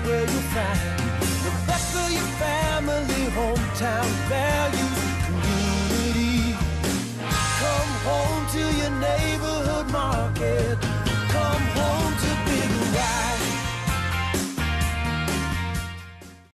where you'll find the best of your family, hometown values, community. Come home to your neighborhood market.